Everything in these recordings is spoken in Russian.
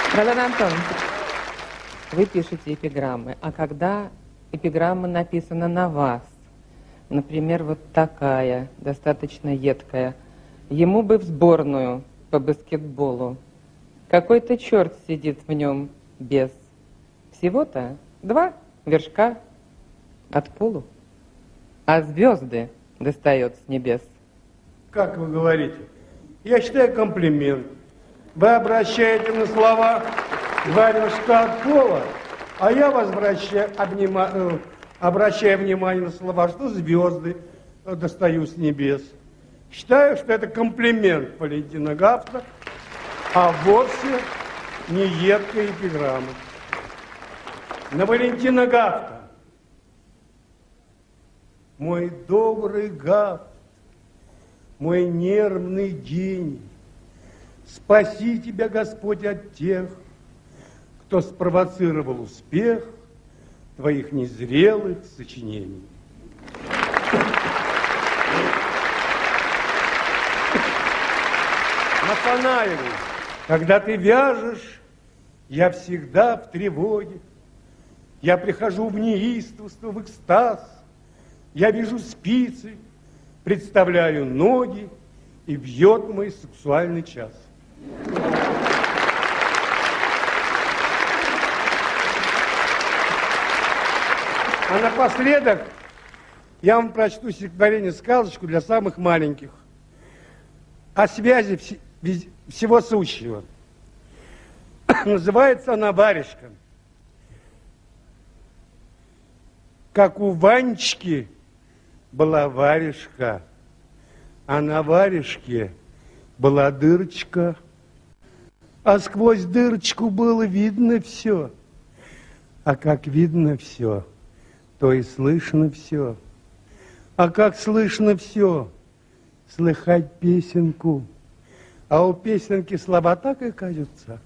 Роман Антонович, вы пишете эпиграммы, а когда эпиграмма написана на вас, например, вот такая, достаточно едкая, ему бы в сборную по баскетболу. Какой-то черт сидит в нем без. Всего-то 2 вершка от полу, а звезды достает с небес. Как вы говорите? Я считаю комплимент. Вы обращаете на слова 2 вершка от пола, а я обращаю внимание на слова, что звезды достаю с небес. Считаю, что это комплимент Валентина Гафта, а вовсе не едкая эпиграмма. На Валентина Гафта. Мой добрый Гафт, мой нервный гений, спаси тебя, Господь, от тех, кто спровоцировал успех твоих незрелых сочинений. Афанаеву, когда ты вяжешь, я всегда в тревоге. Я прихожу в неистовство, в экстаз. Я вижу спицы, представляю ноги, и бьет мой сексуальный час. А напоследок я вам прочту стихотворение, сказочку для самых маленьких о связи всего сущего. Называется она «Варежка». Как у Ванечки была варежка, а на варежке была дырочка, а сквозь дырочку было видно все. А как видно все, то и слышно все. А как слышно все, слыхать песенку. А у песенки слова так и катятся,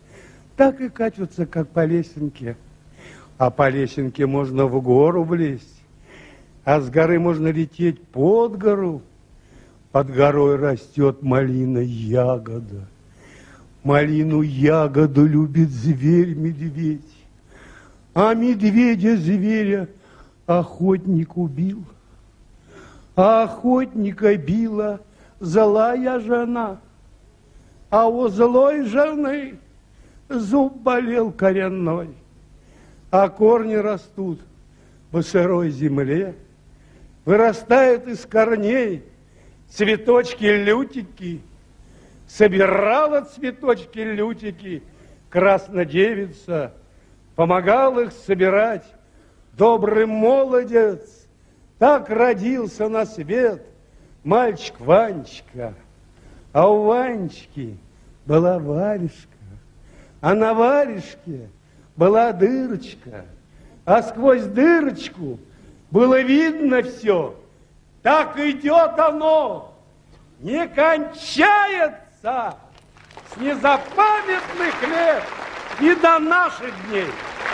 как по лесенке. А по лесенке можно в гору влезть, а с горы можно лететь под гору. Под горой растет малина ягода. Малину ягоду любит зверь-медведь. А медведя-зверя охотник убил. А охотника била злая жена. А у злой жены зуб болел коренной. А корни растут в сырой земле. Вырастают из корней цветочки-лютики. Собирала цветочки-лютики краснодевица. Помогал их собирать добрый молодец. Так родился на свет мальчик Ванечка. А у Ванечки была варежка. А на варежке была дырочка. А сквозь дырочку было видно все. Так идет оно, не кончается с незапамятных лет и до наших дней.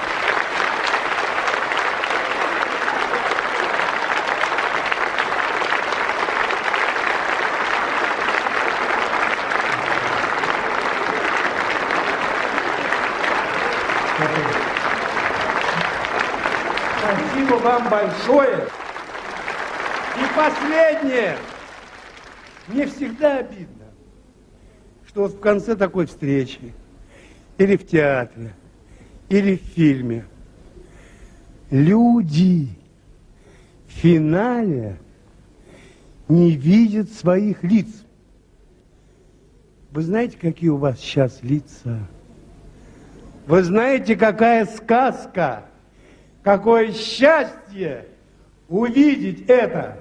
Спасибо вам большое. И последнее. Мне всегда обидно, что вот в конце такой встречи, или в театре, или в фильме, люди в финале не видят своих лиц. Вы знаете, какие у вас сейчас лица? Вы знаете, какая сказка, какое счастье увидеть это.